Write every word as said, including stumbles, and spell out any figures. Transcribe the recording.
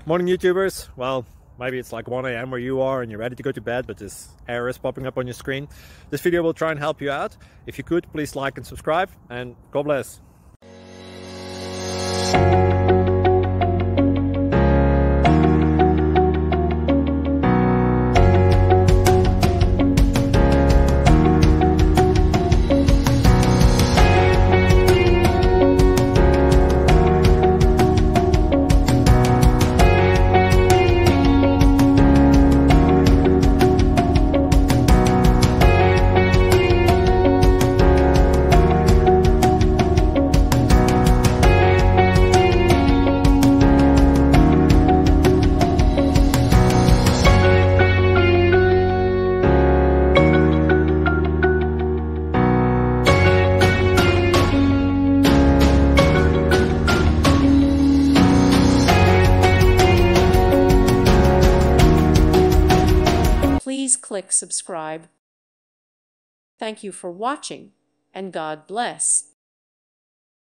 Morning YouTubers. Well, maybe it's like one A M where you are and you're ready to go to bed, but this error is popping up on your screen. This video will try and help you out. If you could, please like and subscribe, and God bless. Please click subscribe. Thank you for watching, and God bless.